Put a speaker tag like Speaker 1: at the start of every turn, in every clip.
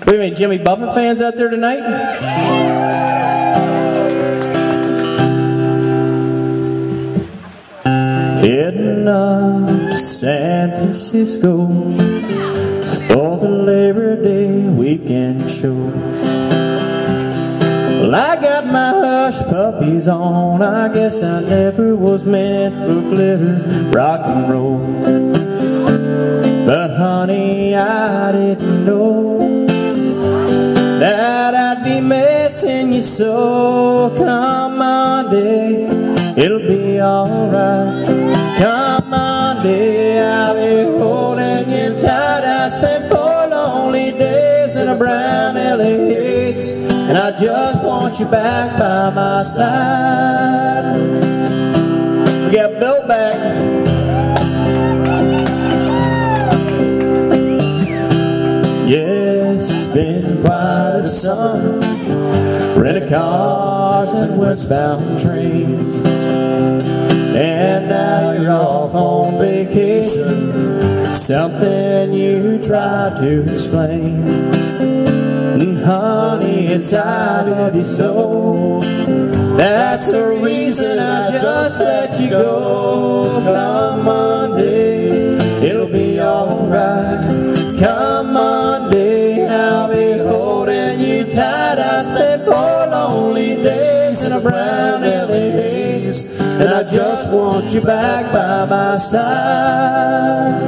Speaker 1: We have any Jimmy Buffett fans out there tonight? Heading up to San Francisco for the Labor Day weekend show. Well, I got my hush puppies on. I guess I never was meant for glitter, rock and roll. But honey, I didn't know that I'd be missing you so. Come Monday, it'll be alright. Come Monday, I'll be holding you tight. I spent 4 lonely days in a brown LA haze, and I just want you back by my side. We got Bill back. Yes, it's been quite a summer, renting cars and westbound trains, and now you're off on vacation, something you tried to explain. And honey, it's out of your soul, that's the reason I just let you go. Come Monday, it'll be alright. Come Monday, I'll be holding you tight. I spent 4 lonely days in a brown LA haze, and I just want you back by my side.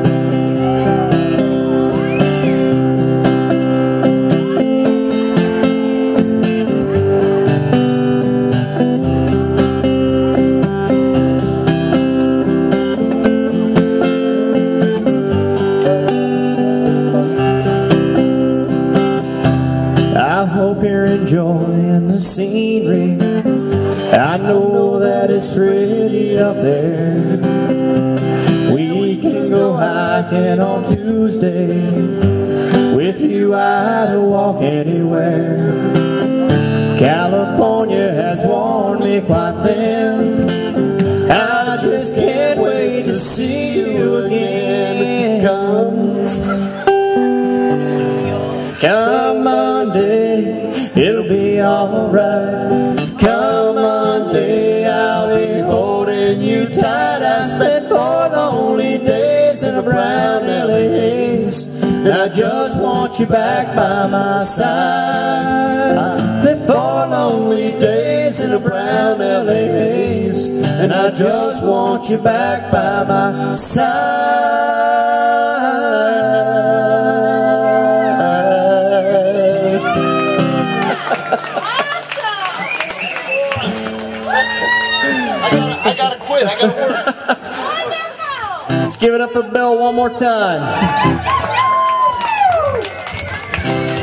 Speaker 1: I hope you're enjoying the scenery. I know that it's pretty up there. We can go hiking on Tuesday. With you I'd walk anywhere. California has worn me quite thin. I just can't wait to see you again. Come Monday, it'll be alright. Come Monday, I'll be holding you tight. I spent 4 lonely days in a brown LA haze, and I just want you back by my side. I spent 4 lonely days in a brown LA haze, and I just want you back by my side.
Speaker 2: I gotta quit. I gotta work.
Speaker 1: Let's give it up for Bill one more time.